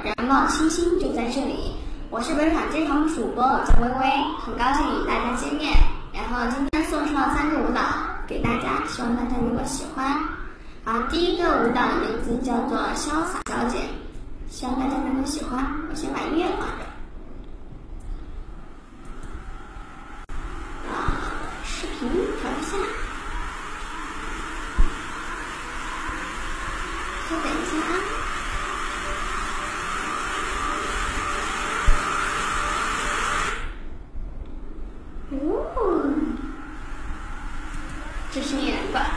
然后星星就在这里。我是本场这场主播，我叫微微，很高兴与大家见面。然后今天送上3个舞蹈给大家，希望大家能够喜欢。第一个舞蹈的名字叫做《潇洒小姐》，希望大家能够喜欢。我先把音乐放着。视频调一下，稍等一下啊。这声音很短。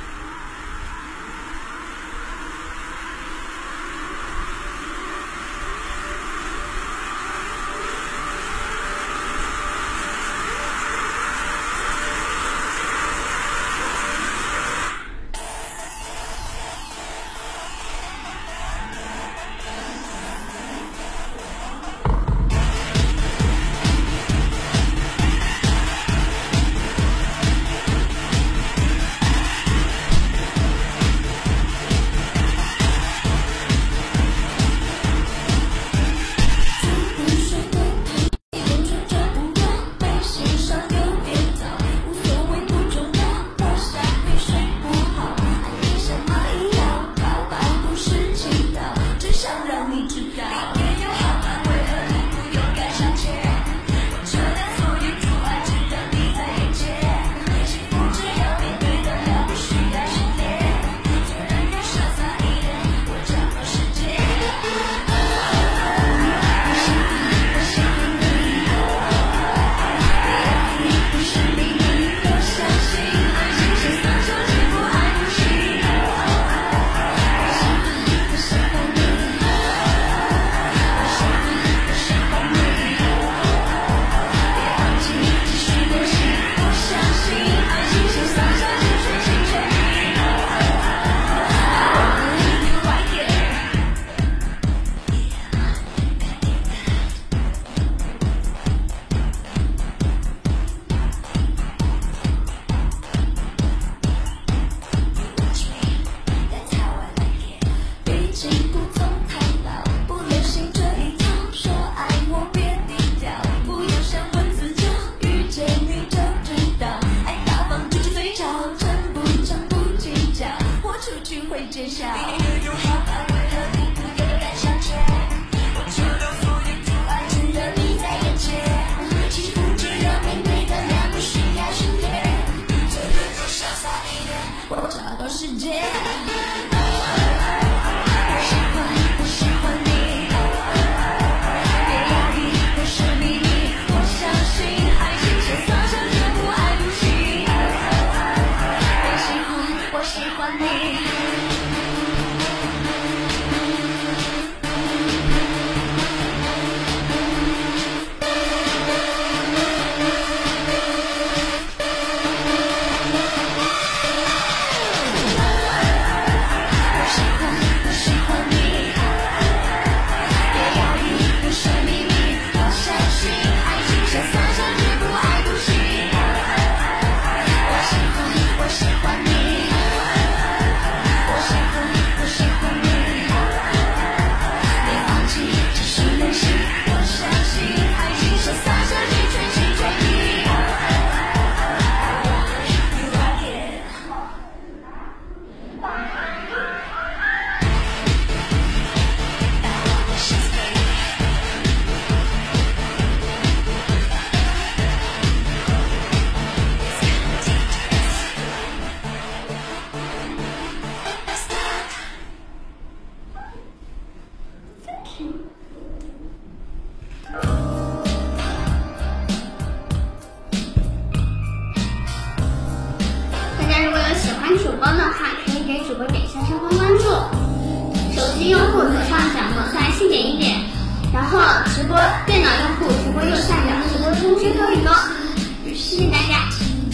主播的话，可以给主播点一下上方关注。手机用户左上角往下轻点一点，然后直播电脑用户直播右下角直播通知勾一勾。谢谢大家。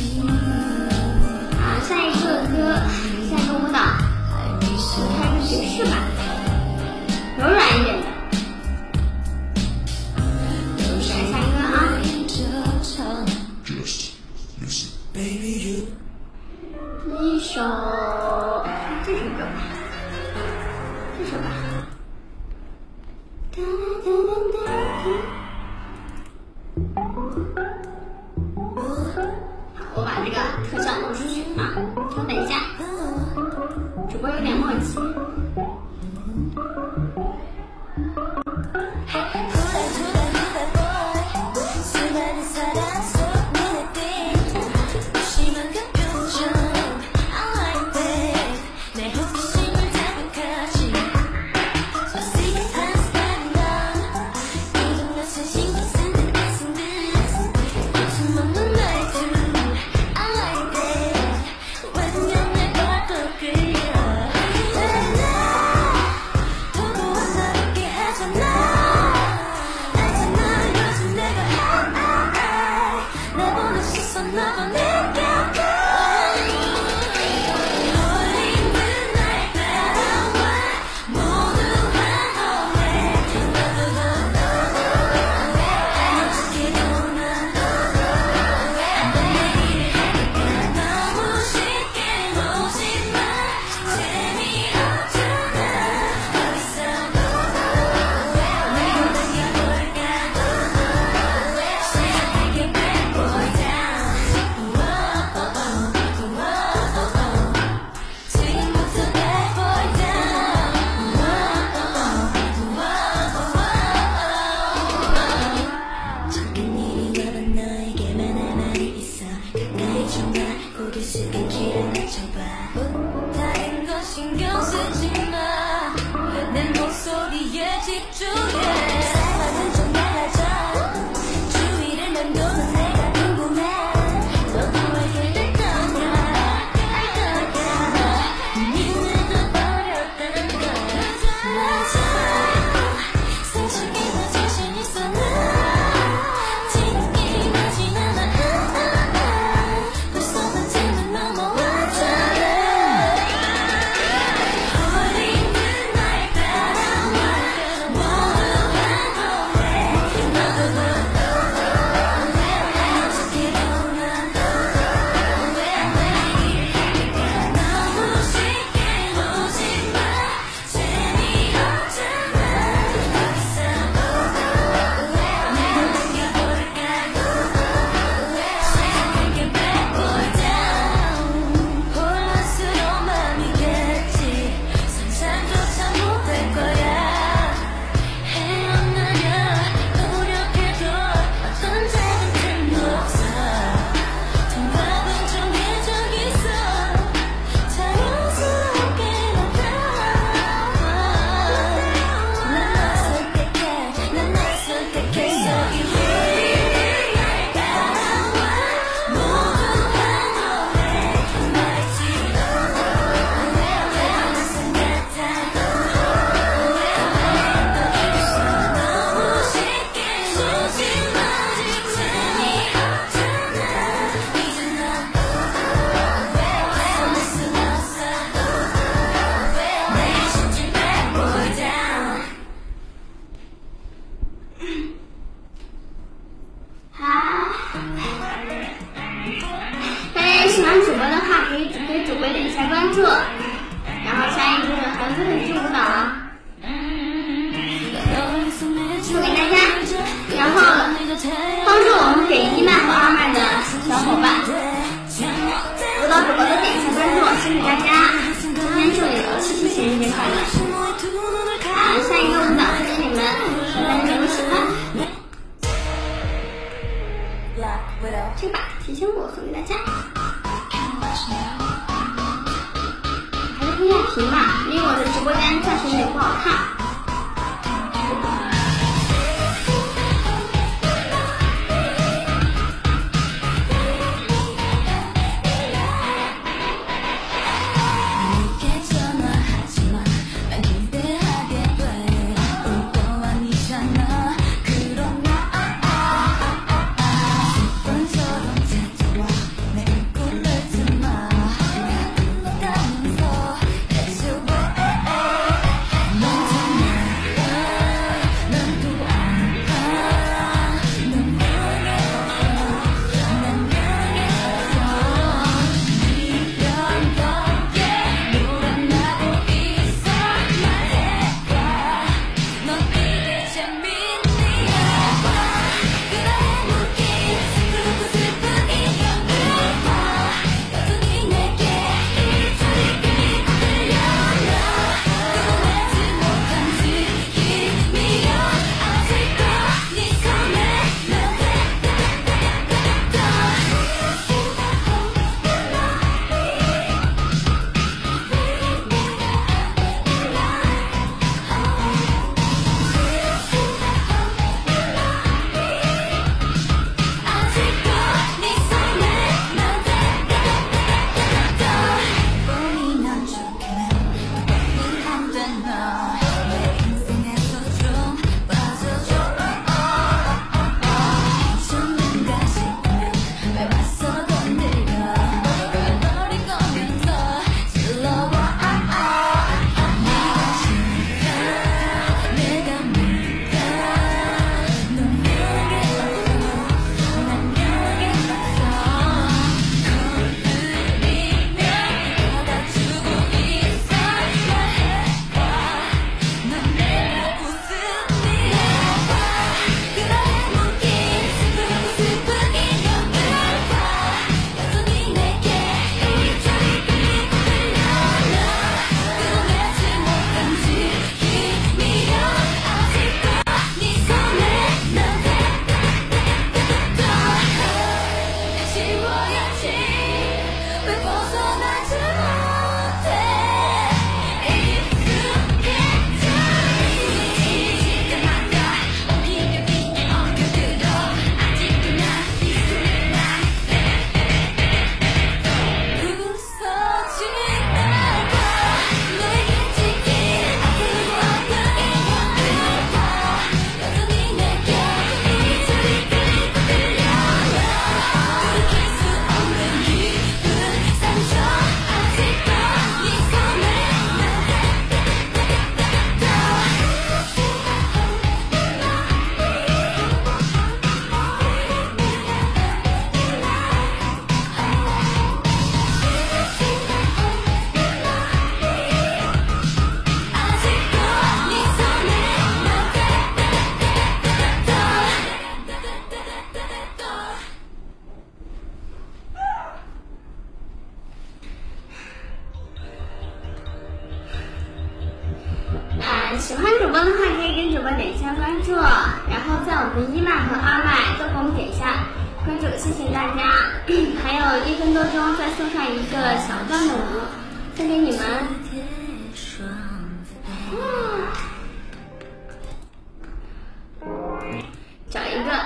下一个歌，下一个舞蹈，我开个爵士吧，柔软一点的。下一个啊。一首，这首歌吧，这首吧， 我把这个特效弄出去啊，稍等一下，主播有点默契。喜欢主播的话，可以给主播点一下关注。然后下一支盒子很剧舞蹈，送给大家。然后帮助我们给1麦和2麦的小伙伴，舞蹈主播都点一下关注，谢谢大家。今天就有谢生日快乐。下一个舞蹈送给你们，希望大家能喜欢。这把提醒我送给大家。还是推下屏吧，因为我的直播间暂时有点不好看。 喜欢主播的话，可以跟主播点一下关注，然后在我们的1麦和2麦都给我们点一下关注，谢谢大家。还有1分多钟，再送上一个小段的舞，送给你们。找一个。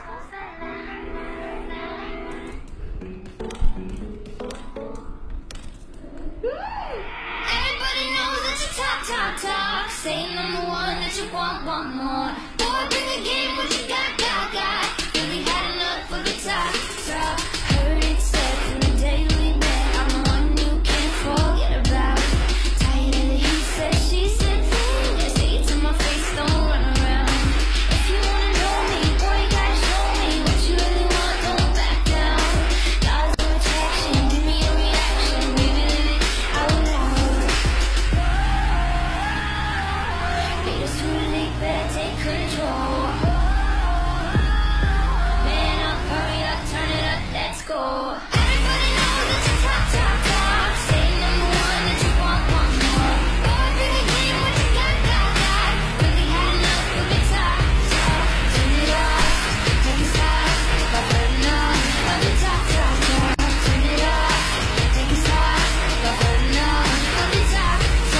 Talk, say number one that you want more. Boy, bring the game, what you got. Really had enough of the talk. Heard it said from the day we met, I'm the one you can't forget about. Tired of the he said, she said thing. Just say it to my face, don't run around. If you wanna know me, boy, you gotta show me what you really want, don't back down. Laws of attraction, give me a reaction, baby, live it out loud. It's too late, better take control. Man up, hurry up, turn it up, let's go. Everybody knows that you talk. Say number one that you want more. Boy, bring the game, what you got. Really had enough of the talk. Turn it off, take a stop. I've heard enough of the talk. Turn it off, take a stop. I've heard enough of the talk.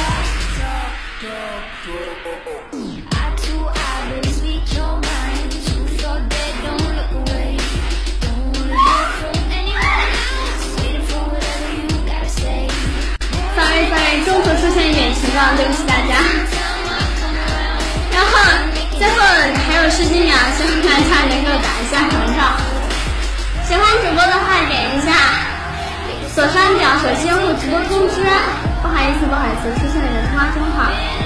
Eye to eye, baby, speak your mind. Truth or dead, don't look away. Don't wanna hear from anyone else. Waiting for whatever you gotta say. Sorry， 中途出现一点情况，对不起大家。然后最后还有10几秒，希望大家能够打一下赏照。喜欢主播的话，点一下左上角手机用户直播通知。不好意思，出现了个通话中号。